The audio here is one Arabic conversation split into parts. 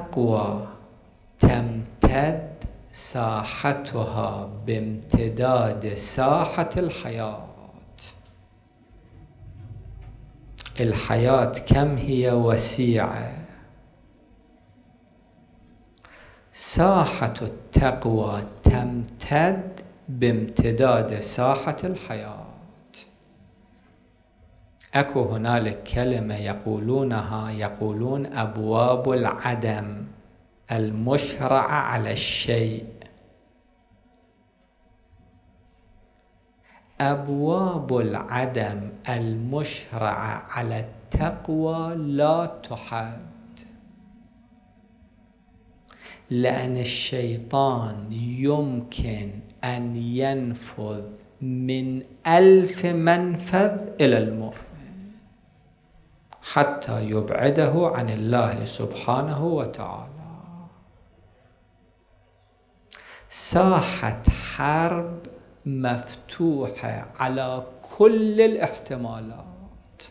التقوى تمتد ساحتها بامتداد ساحة الحياة. الحياة كم هي وسيعة، ساحة التقوى تمتد بامتداد ساحة الحياة. أكو هنالك كلمة يقولون أبواب العدم المشرعة على الشيء. أبواب العدم المشرعة على التقوى لا تحد، لأن الشيطان يمكن أن ينفذ من 1000 منفذ إلى المؤمن حتى يبعده عن الله سبحانه وتعالى. ساحة حرب مفتوحة على كل الاحتمالات،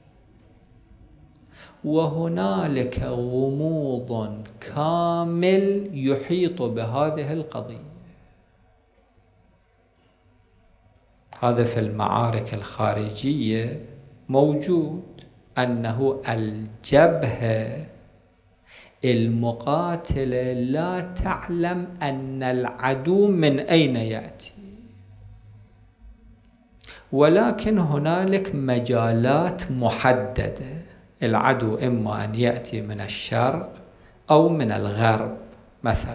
وهنالك غموض كامل يحيط بهذه القضية. هذا في المعارك الخارجية موجود، أنه الجبهة المقاتلة لا تعلم أن العدو من أين يأتي، ولكن هنالك مجالات محددة. العدو إما أن يأتي من الشرق أو من الغرب مثلا،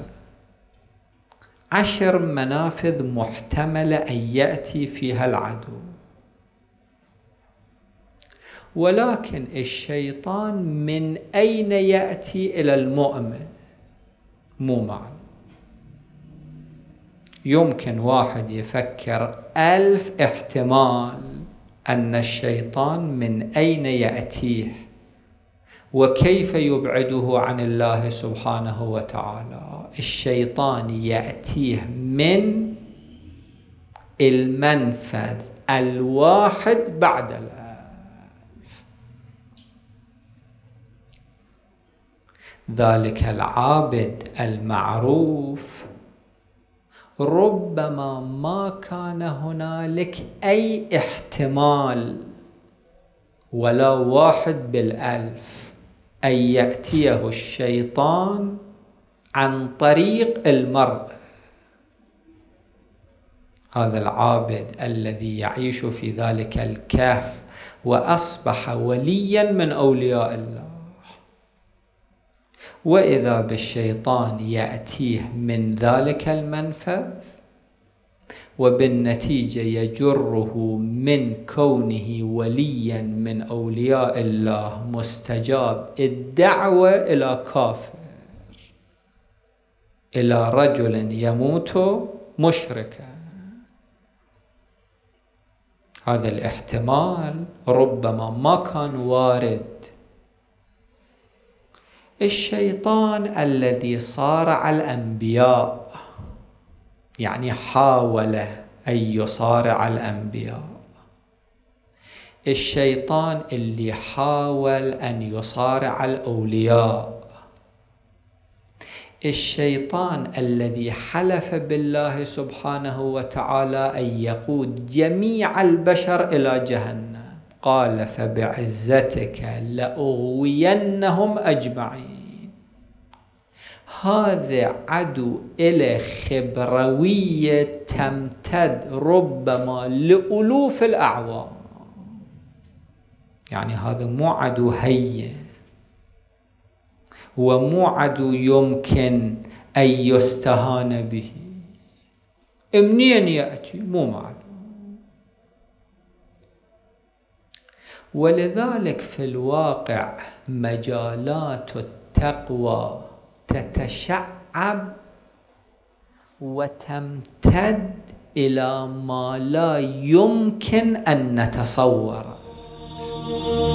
10 منافذ محتملة أن يأتي فيها العدو، ولكن الشيطان من أين يأتي إلى المؤمن مو معلوم. يمكن واحد يفكر 1000 احتمال أن الشيطان من أين يأتيه وكيف يبعده عن الله سبحانه وتعالى. الشيطان يأتيه من المنفذ الواحد بعد الآخر. ذلك العابد المعروف ربما ما كان هنالك أي احتمال ولا 1 بالألف أن يأتيه الشيطان عن طريق المرء. هذا العابد الذي يعيش في ذلك الكهف وأصبح وليا من أولياء الله، وإذا بالشيطان يأتيه من ذلك المنفذ، وبالنتيجة يجره من كونه وليا من أولياء الله مستجاب الدعوة إلى كافر، إلى رجل يموت مشركا. هذا الاحتمال ربما ما كان وارد. الشيطان الذي صارع الأنبياء، يعني حاول أن يصارع الأنبياء، الشيطان اللي حاول أن يصارع الأولياء، الشيطان الذي حلف بالله سبحانه وتعالى أن يقود جميع البشر إلى جهنم، قال فبعزتك لأغوينهم أجمعين. هذا عدو إلى خبروية تمتد ربما لألوف الأعوام. يعني هذا مو عدو هين، ومو عدو يمكن أن يستهان به. منين يأتي مو معلوم. ولذلك في الواقع مجالات التقوى تتشعب وتمتد إلى ما لا يمكن أن نتصوره.